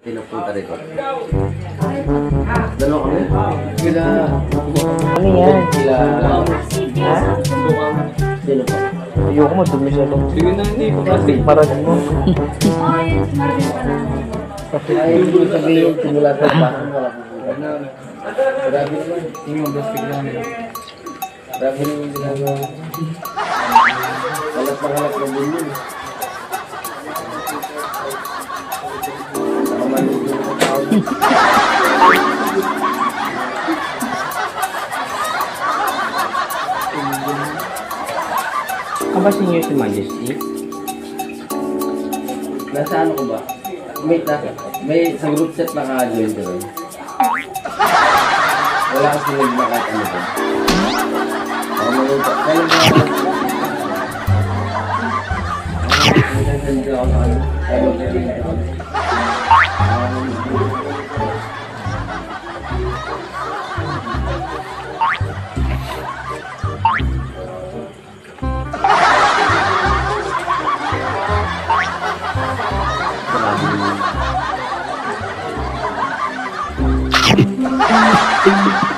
Pinupunta rito. Dalawa kami? Kila... Ano yan? Kila... Ha? Sino pa? Ayoko mo, dumi siya ito. Sige na, hindi ko kasi. Parang mo. Ay, hindi ko sabihin, simula sa bahan, wala pupunta. Grabe naman. Yung plastic lang nila. Grabe naman ginagawa. Halat na halat na din yun. Nakamanid yung mga tao. Kabasin niyo si Majesty? Nasa ano ko ba? May sa group set naka-join ko rin. Wala kasi nag kahit ano ba. Ako maluto. Kailan ba ako? Hindi ako sa ano. Ayaw na rin ako. Thank you.